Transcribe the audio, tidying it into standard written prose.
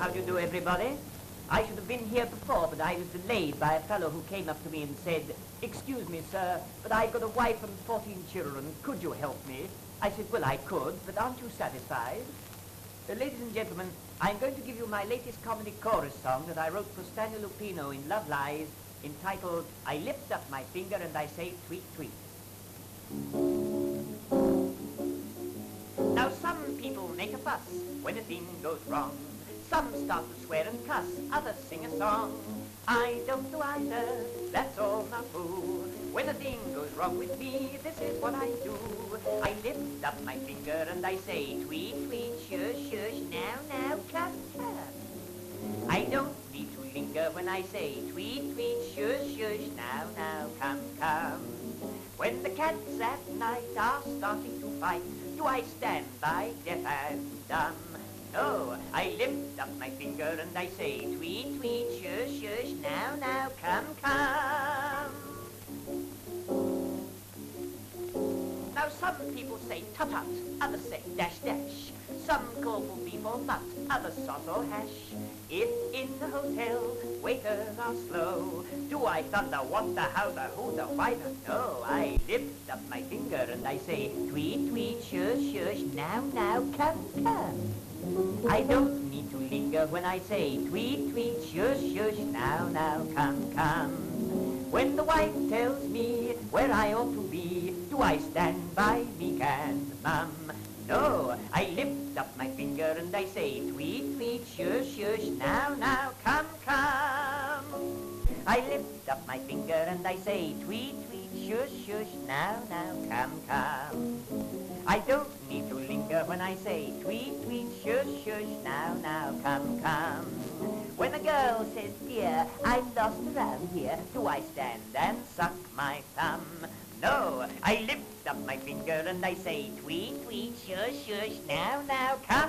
How do you do, everybody? I should have been here before, but I was delayed by a fellow who came up to me and said, "Excuse me, sir, but I've got a wife and 14 children. Could you help me?" I said, "Well, I could, but aren't you satisfied?" Ladies and gentlemen, I'm going to give you my latest comedy chorus song that I wrote for Stanley Lupino in Love Lies, entitled, "I Lift Up My Finger and I Say Tweet, Tweet." Now some people make a fuss when a thing goes wrong. Some start to swear and cuss, others sing a song. I don't do either, that's all not true. When a thing goes wrong with me, this is what I do. I lift up my finger and I say, "Tweet, tweet, shush, shush, now, come, come." I don't need to linger when I say, "Tweet, tweet, shush, shush, now, come, come." When the cats at night are starting to fight, do I stand by deaf and dumb? No, I lift up my finger and I say, "Tweet, tweet, shush, shush, now, come, come." Now some people say tut tut, others say dash dash. Some call for beef or nut, others sauce or hash. If in the hotel waiters are slow, do I thunder what the, how the, who the, why the? No, I lift up my finger and I say, "Tweet, tweet, shush, shush, now, come, come." I don't need to linger when I say, "Tweet, tweet, shush, shush, now, come, come." When the wife tells me where I ought to be, do I stand by meek and mum? No, I lift up my finger and I say, "Tweet, tweet, shush, shush, now, come, come." I lift up my finger and I say, "Tweet, tweet, shush, shush, now, come, come." I don't need to linger when I say, "Tweet, tweet, shush, shush, now, come, come." When a girl says, "Dear, I'm lost around here," do I stand and suck my thumb? No, I lift up my finger and I say, "Tweet, tweet, shush, shush, now, come,